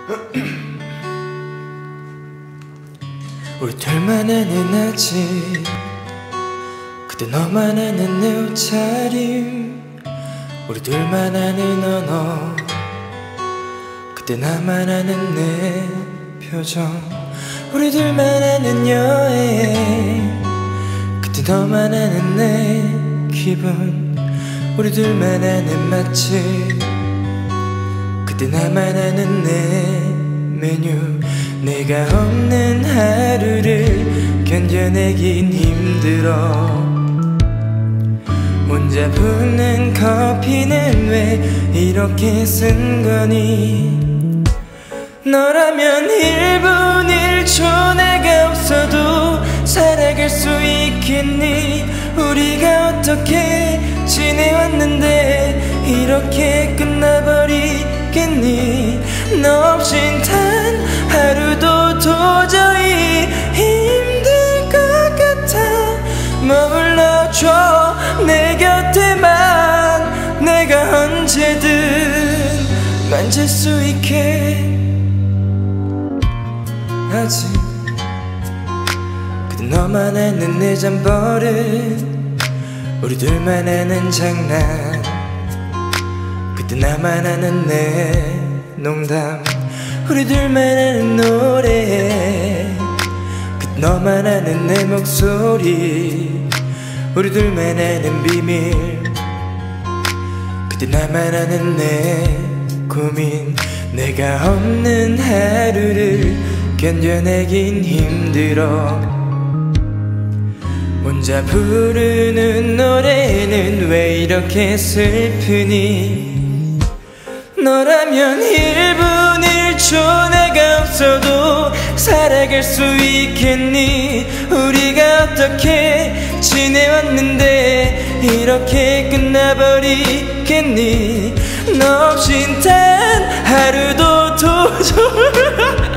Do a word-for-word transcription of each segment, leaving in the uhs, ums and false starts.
우리 둘만 아는 아침, 그때 너만 아는 내 옷차림, 우리 둘만 아는 언어, 그때 나만 아는 내 표정, 우리 둘만 아는 여행, 그때 너만 아는 내 기분, 우리 둘만 아는 맛집, 그때 나만 아는 내 메뉴. 내가 없는 하루를 견뎌내긴 힘들어. 혼자 붓는 커피는 왜 이렇게 쓴 거니? 너라면 일 분 일 초 내가 없어도 살아갈 수 있겠니? 우리가 어떻게 지내왔는데 이렇게 끝나버리겠니? 너 없인 단 하루도 도저히 힘들 것 같아. 머물러줘 내 곁에만, 내가 언제든 만질 수 있게. 아직 그때 너만 아는 내 잠버릇, 우리 둘만 아는 장난, 그때 나만 아는 내 농담, 우리 둘만 아는 노래, 그때 너만 아는 내 목소리, 우리 둘만 아는 비밀, 그때 나만 아는 내 고민. 내가 없는 하루를 견뎌내긴 힘들어. 혼자 부르는 노래는 왜 이렇게 슬프니? 너라면 일 분 일 초 내가 없어도 살아갈 수 있겠니? 우리가 어떻게 지내왔는데 이렇게 끝나버리겠니? 너 없인 단 하루도 도저히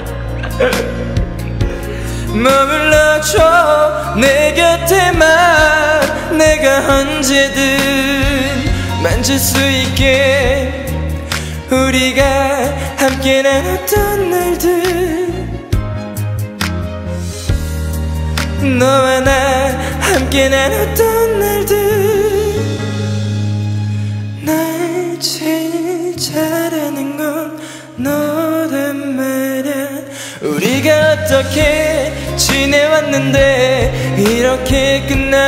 머물러줘 내 곁에만, 내가 언제든 만질 수 있게. 우리가 함께 나눴던 날들, 너와 나 함께 나눴던 날들. 날 제일 잘하는 건 너란 말야. 우리가 어떻게 지내왔는데 이렇게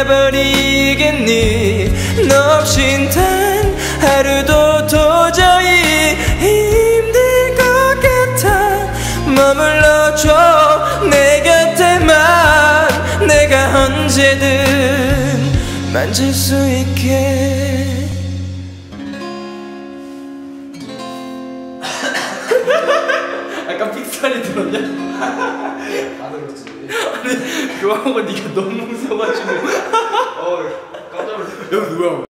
끝나버리겠니? 너 없인 단 하루도 도저히 힘들 것 같아. 머물러줘 내 곁에만, 내가 언제든 만질 수 있게. 약간 픽살이 들었냐? 다 들었지. 아니 그거 하고 네가 너무 무서워가지고 어 깜짝 놀랐어. 여기 누구야?